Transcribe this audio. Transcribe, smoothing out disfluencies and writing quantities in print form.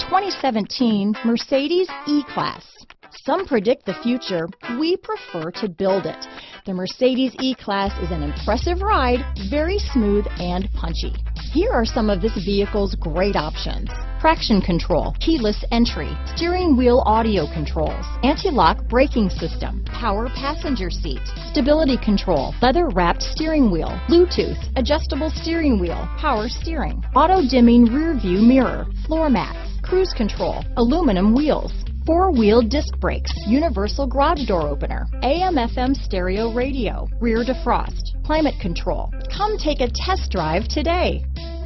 2017 Mercedes E-Class. Some predict the future. We prefer to build it. The Mercedes E-Class is an impressive ride, very smooth and punchy. Here are some of this vehicle's great options: traction control, keyless entry, steering wheel audio controls, anti-lock braking system, power passenger seat, stability control, leather-wrapped steering wheel, Bluetooth, adjustable steering wheel, power steering, auto-dimming rear view mirror, floor mats, cruise control, aluminum wheels, four-wheel disc brakes, universal garage door opener, AM/FM stereo radio, rear defrost, climate control. Come take a test drive today.